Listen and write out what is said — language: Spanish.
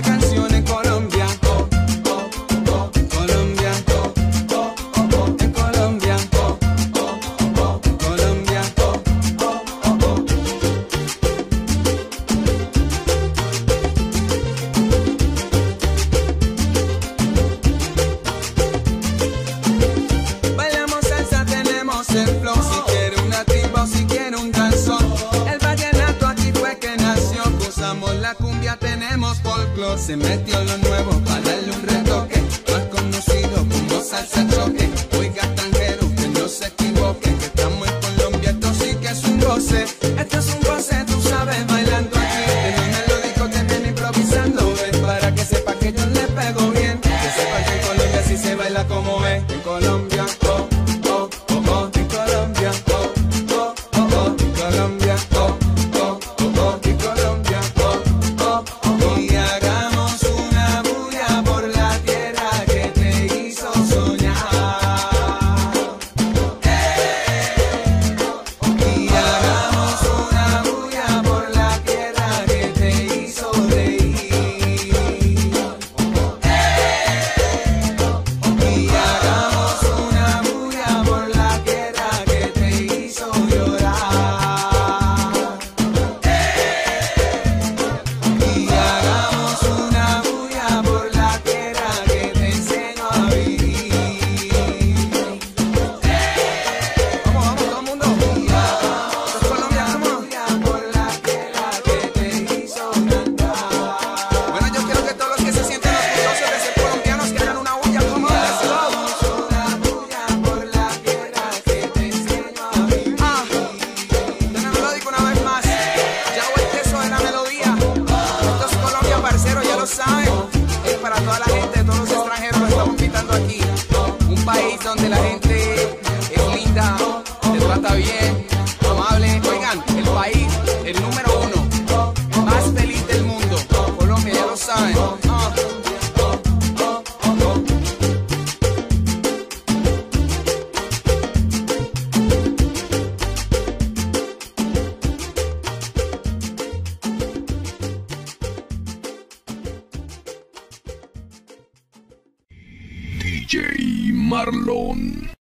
esta canción en Colombia. Colombia. En Colombia. Colombia. Bailamos salsa, tenemos el flow. Si quiere una triba o si quiere un danzón. El vallenato aquí fue que nació. Usamos la cumbia, tenemos folclore. Se metió lo nuevo para darle un retoque. Más conocido como salsa choque. Oiga extranjero, que no se equivoque, que estamos en Colombia, esto sí que es un goce. Esto es un goce, tú sabes, bailando aquí. De lo melódico te viene improvisando, para que sepa que yo le pego bien. Que sepa que en Colombia sí se baila como es. En Colombia, en Colombia, en Colombia, en Colombia, y hagamos una bulla por la tierra que te hizo soñar. Y hagamos una bulla por la tierra que te hizo reír. Y hagamos una bulla por la tierra que te hizo llorar. Y hagamos una bulla por la tierra que te enseñó a vivir. Vamos, todo el mundo. Y hagamos Colombia, por la tierra que te hizo cantar. Bueno, yo quiero que todos los que se sienten orgullosos de ser colombianos que hagan una bulla como let's go. Una bulla por la tierra que te enseñó a vivir. Tenemos melódico una vez más. Ya el queso de la melodía. Esto es Colombia, parcero, ya lo saben. Es para toda la gente, todos los extranjeros lo estamos invitando aquí. Un país donde la gente es linda, te trata bien, amable. Oigan, el país, el número 1 más feliz del mundo. Colombia, ya lo saben. DJ Marlon.